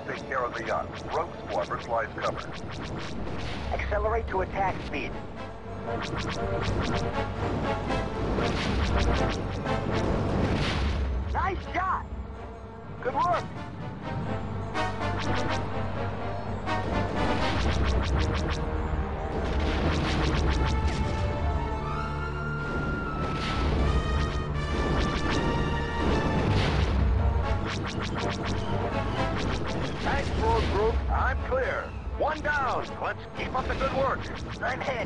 take care of the yacht. Rogue Squadron flies cover. Accelerate to attack speed. Nice shot! Good work! Thanks, Rogue Group. I'm clear. One down. Let's keep up the good work. I'm hit.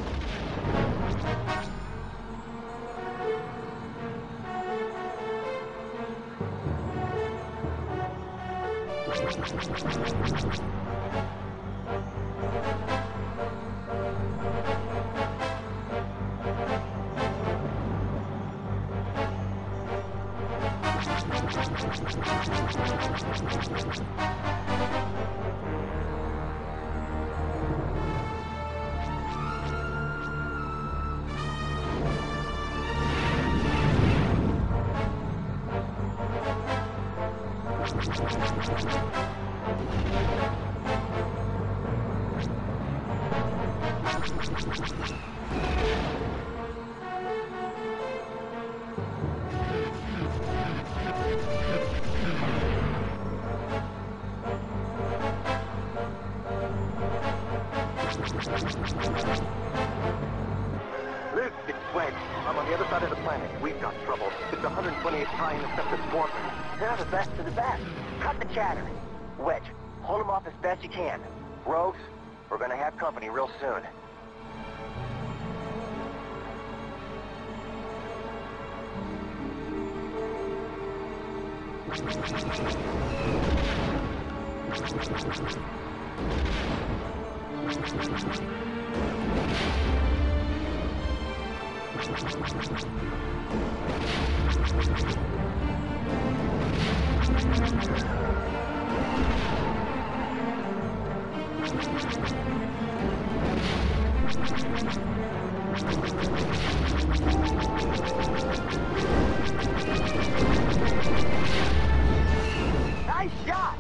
Luke, it's Wedge. I'm on the other side of the planet. We've got trouble. It's 128th High Interceptor Squadron. They're the best of the best. Cut the chatter. Wedge, hold them off as best you can. Rogues, we're gonna have company real soon. Nice shot!